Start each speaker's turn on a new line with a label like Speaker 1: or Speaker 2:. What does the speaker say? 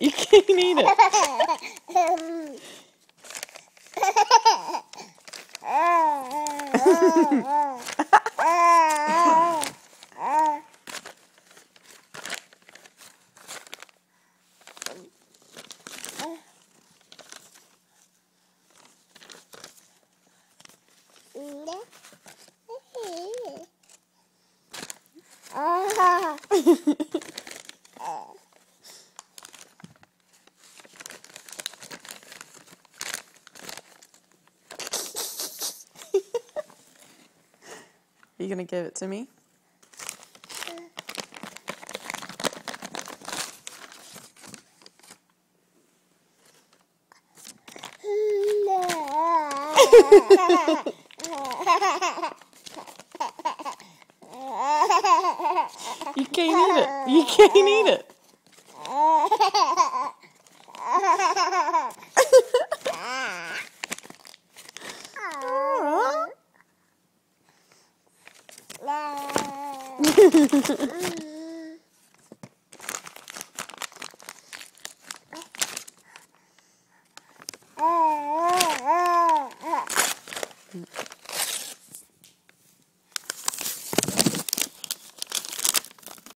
Speaker 1: You can't eat it. Are you gonna give it to me? You can't eat it. You can't eat it.